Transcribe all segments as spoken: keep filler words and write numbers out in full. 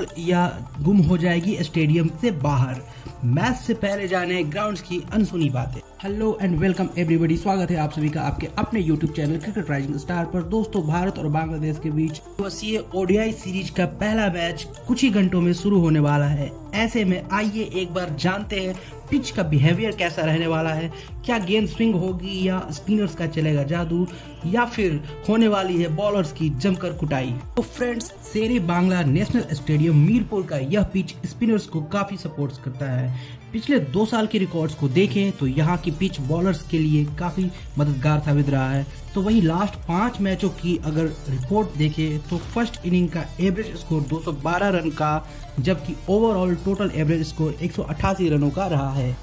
Ball या गुम हो जाएगी स्टेडियम से बाहर। मैच से पहले जाने ग्राउंड्स की अनसुनी बातें। हेलो एंड वेलकम एवरीबॉडी, स्वागत है आप सभी का आपके अपने YouTube channel Cricket Rising Star पर। दोस्तों, भारत और बांग्लादेश के बीच दिवसीय ओडीआई सीरीज का पहला मैच कुछ ही घंटों में शुरू होने वाला है। ऐसे में आइए एक बार जानते हैं पिच का बिहेवियर कैसा रहने वाला है। क्या गेंद स्विंग होगी या स्पिनर्स का चलेगा जादू, या फिर होने वाली है बॉलर्स की जमकर कुटाई। तो फ्रेंड्स, शेरे बांग्ला नेशनल स्टेडियम मीरपुर का यह पिच स्पिनर्स को काफी सपोर्ट करता है। पिछले दो साल के रिकॉर्ड्स को देखें तो यहाँ की पिच बॉलर्स के लिए काफी मददगार साबित रहा है। तो वहीं लास्ट पांच मैचों की अगर रिपोर्ट देखें तो फर्स्ट इनिंग का एवरेज स्कोर दो सौ बारह रन का, जबकि ओवरऑल टोटल एवरेज स्कोर एक सौ अट्ठासी रनों का रहा है।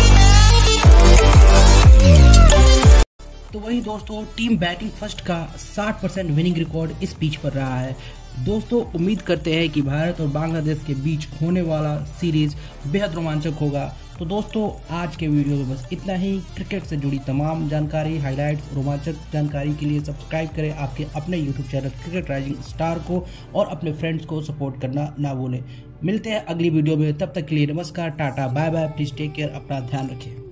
तो वहीं दोस्तों, टीम बैटिंग फर्स्ट का साठ परसेंट विनिंग रिकॉर्ड इस पिच पर रहा है। दोस्तों, उम्मीद करते हैं कि भारत और बांग्लादेश के बीच होने वाला सीरीज बेहद रोमांचक होगा। तो दोस्तों, आज के वीडियो में बस इतना ही। क्रिकेट से जुड़ी तमाम जानकारी, हाइलाइट्स, रोमांचक जानकारी के लिए सब्सक्राइब करें आपके अपने YouTube channel Cricket Rising Star को, और अपने फ्रेंड्स को सपोर्ट करना ना भूलें। मिलते हैं अगली वीडियो में, तब तक के लिए नमस्कार, tata, bye bye. Please take care, अपना ध्यान रखें।